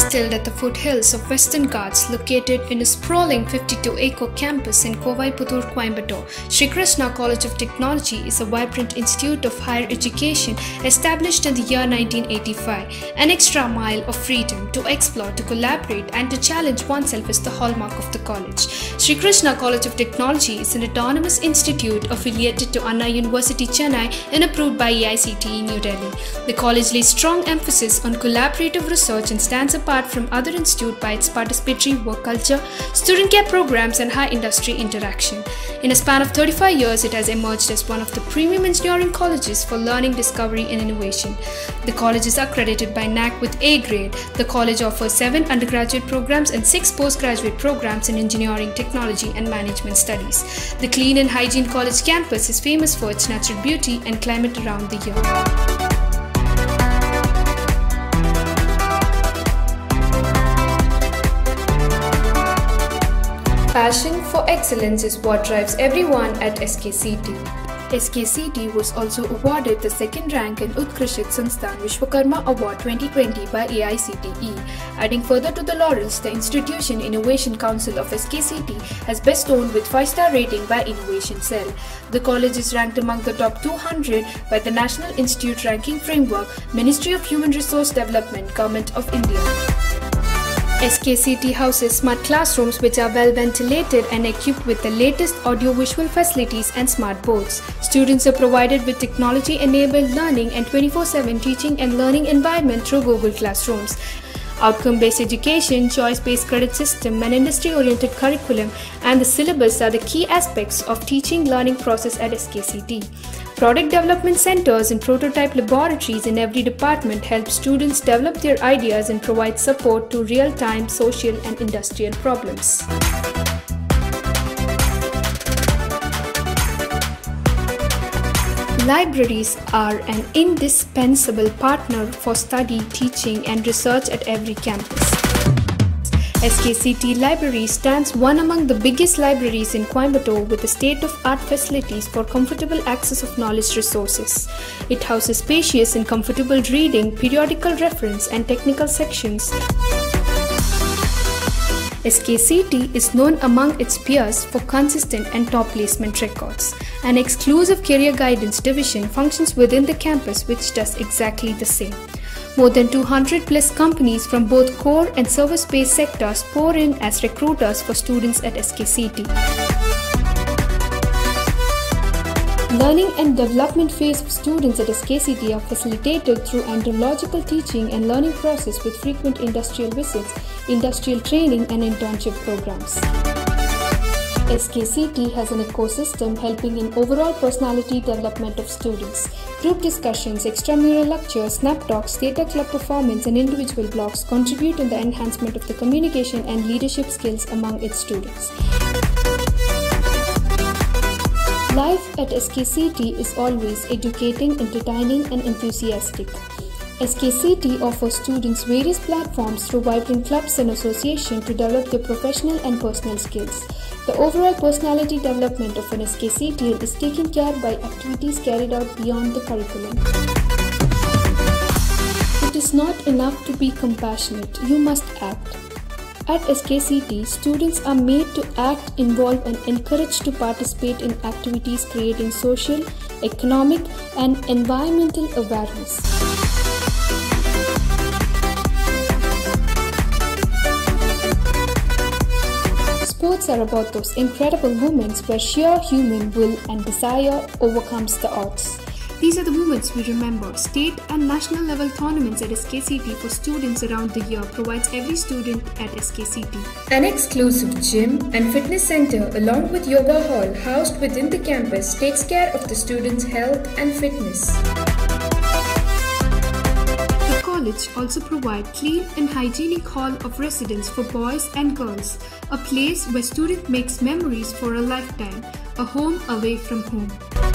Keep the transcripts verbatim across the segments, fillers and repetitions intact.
Nestled at the foothills of Western Ghats, located in a sprawling fifty-two acre campus in Kovaiputur, Coimbatore, Sri Krishna College of Technology is a vibrant institute of higher education established in the year nineteen eighty-five. An extra mile of freedom to explore, to collaborate and to challenge oneself is the hallmark of the college. Sri Krishna College of Technology is an autonomous institute affiliated to Anna University, Chennai and approved by A I C T E, New Delhi. The college lays strong emphasis on collaborative research and stands apart from other institutes by its participatory work culture, student care programs and high industry interaction. In a span of thirty-five years, it has emerged as one of the premium engineering colleges for learning, discovery and innovation. The college is accredited by N A C with A grade. The college offers seven undergraduate programs and six postgraduate programs in engineering, technology and management studies. The clean and hygiene college campus is famous for its natural beauty and climate around the year. Passion for excellence is what drives everyone at S K C T. S K C T was also awarded the second rank in Utkrishit Sansthan Vishwakarma Award twenty twenty by A I C T E. Adding further to the laurels, the Institution Innovation Council of S K C T has bestowed with five star rating by Innovation Cell. The college is ranked among the top two hundred by the National Institute Ranking Framework, Ministry of Human Resource Development, Government of India. S K C T houses smart classrooms which are well ventilated and equipped with the latest audio-visual facilities and smart boards. Students are provided with technology-enabled learning and twenty-four seven teaching and learning environment through Google Classrooms. Outcome-based education, choice-based credit system, and industry-oriented curriculum and the syllabus are the key aspects of teaching learning process at S K C T. Product development centers and prototype laboratories in every department help students develop their ideas and provide support to real-time social and industrial problems. Libraries are an indispensable partner for study, teaching and research at every campus. S K C T Library stands one among the biggest libraries in Coimbatore with the state-of-art facilities for comfortable access of knowledge resources. It houses spacious and comfortable reading, periodical reference and technical sections. S K C T is known among its peers for consistent and top placement records. An exclusive career guidance division functions within the campus which does exactly the same. More than two hundred plus companies from both core and service-based sectors pour in as recruiters for students at S K C T. Learning and development phase of students at S K C T are facilitated through andragogical teaching and learning process with frequent industrial visits, industrial training and internship programs. S K C T has an ecosystem helping in overall personality development of students. Group discussions, extramural lectures, snap talks, theatre club performance and individual blogs contribute in the enhancement of the communication and leadership skills among its students. Life at S K C T is always educating, entertaining and enthusiastic. S K C T offers students various platforms through vibrant clubs and associations to develop their professional and personal skills. The overall personality development of an S K C T is taken care by activities carried out beyond the curriculum. It is not enough to be compassionate, you must act. At S K C T, students are made to act, involve and encouraged to participate in activities creating social, economic and environmental awareness. Sports are about those incredible moments where sheer human will and desire overcomes the odds. These are the moments we remember. State and national level tournaments at S K C T for students around the year provides every student at S K C T. An exclusive gym and fitness center along with yoga hall housed within the campus takes care of the students' health and fitness. The college also provides clean and hygienic hall of residence for boys and girls, a place where student makes memories for a lifetime, a home away from home.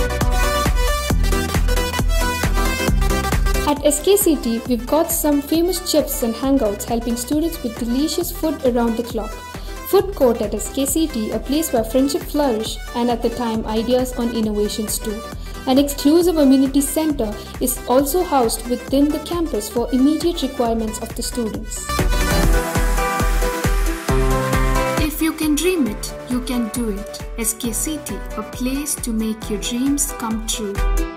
At S K C T, we've got some famous chefs and hangouts helping students with delicious food around the clock. Food court at S K C T, a place where friendship flourish and at the time ideas on innovations too. An exclusive amenity center is also housed within the campus for immediate requirements of the students. can dream it, you can do it. S K C T, a place to make your dreams come true.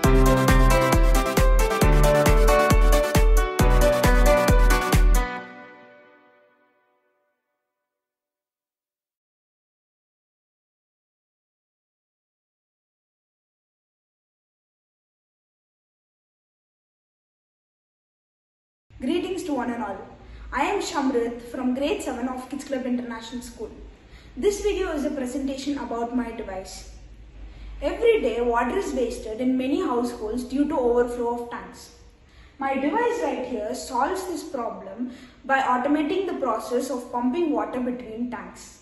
Greetings to one and all. I am Shamrit from grade seven of Kids Club International School. This video is a presentation about my device. Every day water is wasted in many households due to overflow of tanks. My device right here solves this problem by automating the process of pumping water between tanks.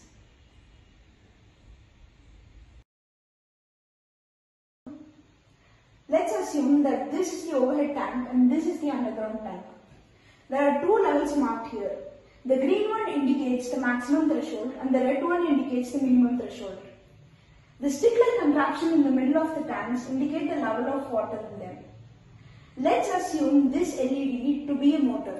Let's assume that this is the overhead tank and this is the underground tank. There are two levels marked here. The green one indicates the maximum threshold and the red one indicates the minimum threshold. The stick-like contraption in the middle of the tanks indicate the level of water in them. Let's assume this L E D to be a motor.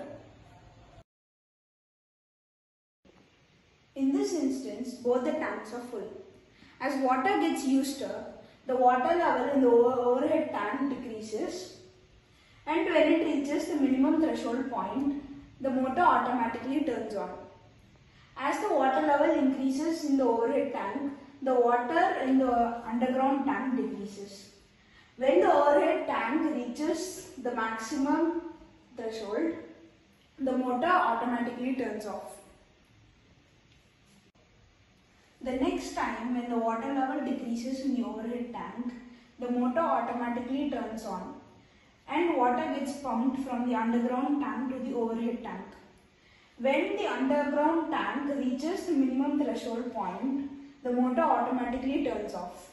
In this instance, both the tanks are full. As water gets used up, the water level in the overhead tank decreases, and when it reaches the minimum threshold point, the motor automatically turns on. As the water level increases in the overhead tank, the water in the underground tank decreases. When the overhead tank reaches the maximum threshold, the motor automatically turns off. The next time when the water level decreases in the overhead tank, the motor automatically turns on, and water gets pumped from the underground tank to the overhead tank. When the underground tank reaches the minimum threshold point, the motor automatically turns off.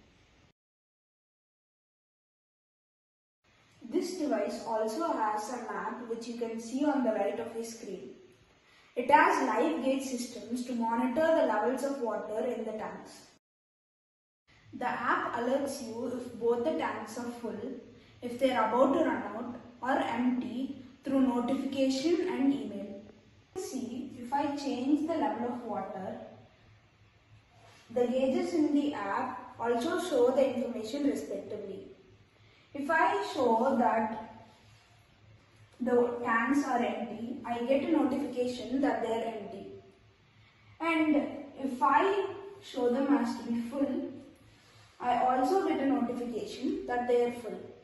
This device also has a map which you can see on the right of your screen. It has live gauge systems to monitor the levels of water in the tanks. The app alerts you if both the tanks are full, if they are about to run out, or empty through notification and email. See, if I change the level of water, the gauges in the app also show the information respectively. If I show that the tanks are empty, I get a notification that they are empty. And if I show them as to be full, I also get a notification that they are full.